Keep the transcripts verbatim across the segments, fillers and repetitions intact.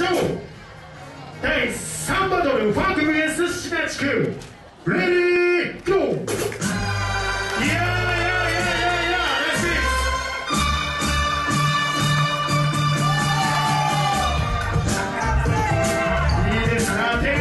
ョーだいさんバトルファンク ブイエス シナチクレディーゴー。いやいやいやいやいや嬉しい。いいですなて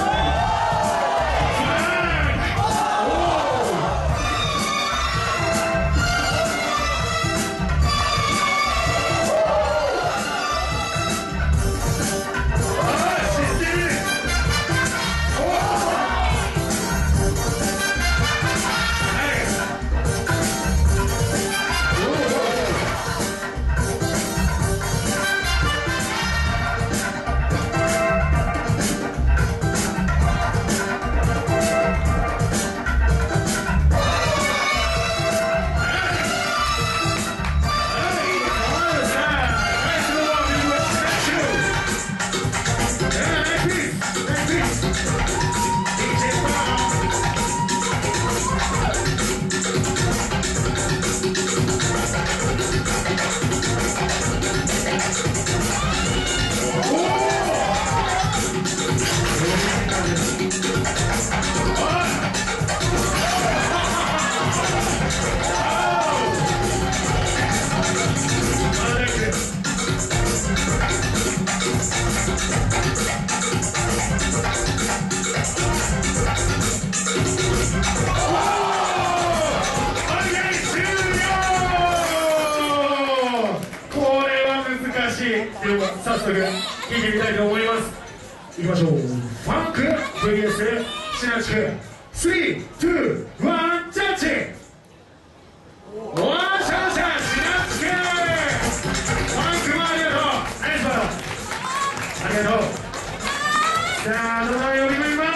では早速聞いてみたいと思います。いきましょう。ファンク ブイエス シナチクスリー、ツー、ワン、ジャッジ。おわーしゃしゃシナチクファンクもありがとう。ナイスバトルありがとう。さあどのように呼びます。